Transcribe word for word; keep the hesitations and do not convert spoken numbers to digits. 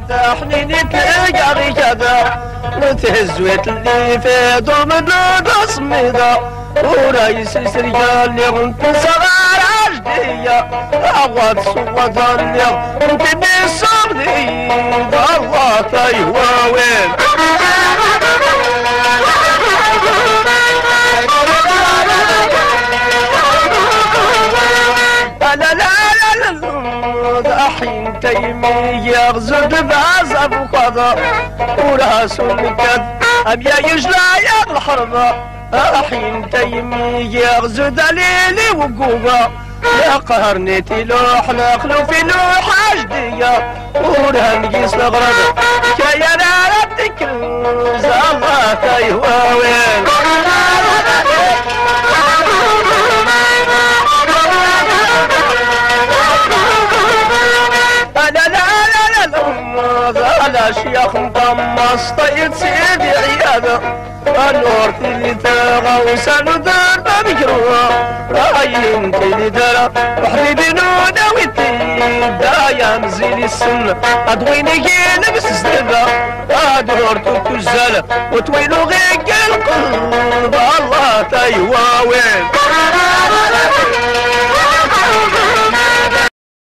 تحنيني تلقى غي كذا وتهزويت اللي في دوم تصميدا ورايس سريال لي غنت صغار عجدية أغوات صوت اللي انت بصبدي الله تايوا وين لا لا لا لا حين تيمي يغزد بعزب وقضى وراس الكد أبيا يجلى يا الحرب حين تيمي يغزد ليلي وقوبة يا قهرنيتي لوح نخلو في لوح عجدية ورهن قيس الغرب كيا لا تكنز الله تايوا وين على شيخ مطمس طيب سيدي عيادة النور اللي تغى وسندر بمجروح راين اللي درى وحبيبي نودا ويتي دايا مزيني السنة ادويني لبس سنبا ادور تكزالة وتوينو غير